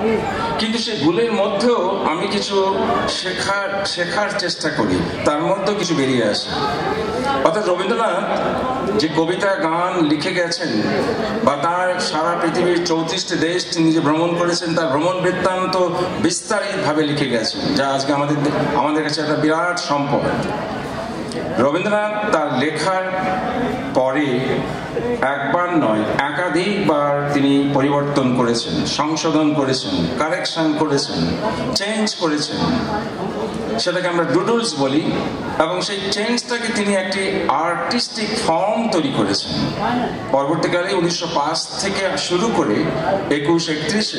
কিন্তু সেই ভুলের মধ্যেও আমি কিছু শেখার চেষ্টা করি, তার মধ্যেও কিছু বেরিয়ে আসে। অর্থাৎ রবীন্দ্রনাথ যে কবিতা গান লিখে গেছেন বা তার সারা পৃথিবীর 34টি দেশ তিনি যে ভ্রমণ করেছেন, তার ভ্রমণ বৃত্তান্ত বিস্তারিতভাবে লিখে গেছেন, যা আজকে আমাদের কাছে একটা বিরাট সম্পদ। রবীন্দ্রনাথ তার লেখার পরে একবার নয় একাধিকবার তিনি পরিবর্তন করেছেন, সংশোধন করেছেন, কারেকশন করেছেন, চেঞ্জ করেছেন, সেটাকে আমরা ডুডলস বলি। এবং সেই চেঞ্জটাকে তিনি একটি আর্টিস্টিক ফর্ম তৈরি করেছেন। পরবর্তীকালে 1905 থেকে শুরু করে 21-31-এ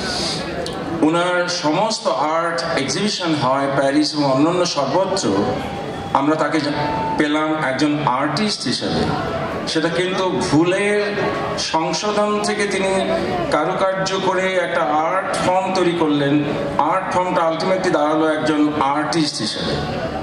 ওনার সমস্ত আর্ট এক্সিবিশন হয় প্যারিস এবং অন্যান্য সর্বত্র। আমরা তাকে পেলাম একজন আর্টিস্ট হিসেবে। সেটা কিন্তু ভুলের সংশোধন থেকে তিনি কারুকার্য করে একটা আর্ট ফর্ম তৈরি করলেন। আর্ট ফর্মটা আলটিমেটলি দাঁড়ালো একজন আর্টিস্ট হিসেবে।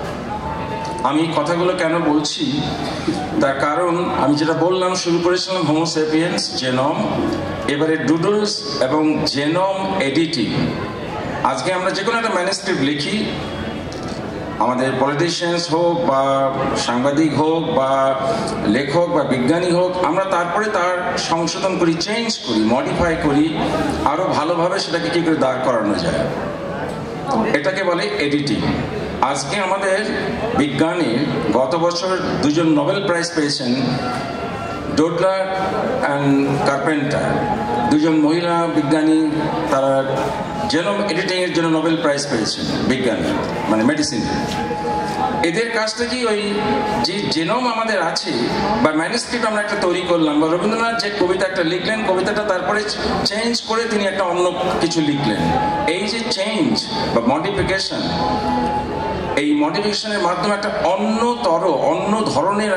আমি কথাগুলো কেন বলছি, তার কারণ আমি যেটা বললাম, শুরু করেছিলাম হোমো সেপিয়েন্স, জেনম, এবারে ডুডলস এবং জেনম এডিটিং। আজকে আমরা যে কোনো একটা ম্যানুস্ক্রিপ্ট লিখি, আমাদের পলিটিশিয়ানস হোক বা সাংবাদিক হোক বা লেখক বা বিজ্ঞানী হোক, আমরা তারপরে তার সংশোধন করি, চেঞ্জ করি, মডিফাই করি, আরো ভালোভাবে সেটাকে কি করে দাঁড় করানো যায়, এটাকে বলে এডিটিং। আজকে আমাদের বিজ্ঞানে গত বছর 2জন নোবেল প্রাইজ পেয়েছেন, ডোডলার অ্যান্ড কার্পেন্টার, 2জন মহিলা বিজ্ঞানী। তারা জেনোম এডিটিং এর জন্য নোবেল প্রাইজ পেয়েছেন বিজ্ঞানে, মানে মেডিসিন। এদের কাজটা কি, ওই যে জেনোম আমাদের আছে বা ম্যানুস্ক্রিপ্ট আমরা একটা তৈরি করলাম, বা রবীন্দ্রনাথ যে কবিতা একটা লিখলেন, কবিতাটা তারপরে চেঞ্জ করে তিনি একটা অন্য কিছু লিখলেন। এই যে চেঞ্জ বা মডিফিকেশন, এই মডিফিকেশনের মাধ্যমে একটা অন্য ধরনের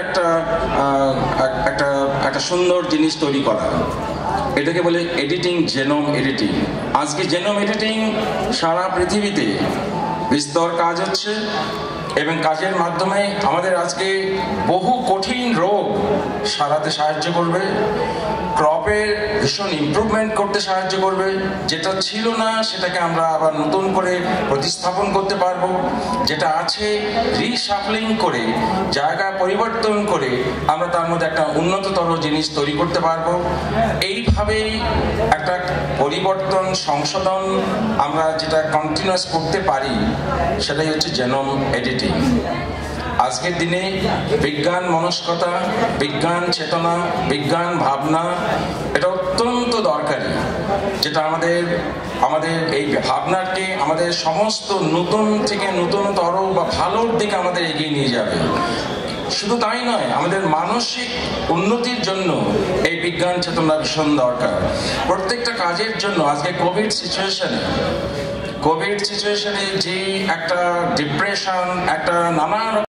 একটা সুন্দর জিনিস তৈরি করা, এটাকে বলে এডিটিং, জেনোম এডিটিং। আজকে জেনোম এডিটিং সারা পৃথিবীতে বিস্তর কাজ হচ্ছে এবং কাজের মাধ্যমে আমাদের আজকে বহু কঠিন রোগ সারাতে সাহায্য করবে, ক্রপের ভীষণ ইমপ্রুভমেন্ট করতে সাহায্য করবে। যেটা ছিল না সেটাকে আমরা আবার নতুন করে প্রতিস্থাপন করতে পারবো, যেটা আছে রিশাফলিং করে, জায়গা পরিবর্তন করে আমরা তার মধ্যে একটা উন্নততর জিনিস তৈরি করতে পারবো। এইভাবেই একটা পরিবর্তন, সংশোধন আমরা যেটা কন্টিনিউয়াস করতে পারি, সেটাই হচ্ছে জেনোম এডিটিং। আজকের দিনে বিজ্ঞান মনস্কতা, বিজ্ঞান চেতনা, বিজ্ঞান ভাবনা, এটা অত্যন্ত দরকারি, যেটা আমাদের এই ভাবনাকে আমাদের সমস্ত নতুন থেকে নতুনতর বা ভালোর দিকে আমাদের এগিয়ে নিয়ে যাবে। শুধু তাই নয়, আমাদের মানসিক উন্নতির জন্য এই বিজ্ঞান চেতনা ভীষণ দরকার। প্রত্যেকটা কাজের জন্য আজকে কোভিড সিচুয়েশনে যে একটা ডিপ্রেশন, একটা নানা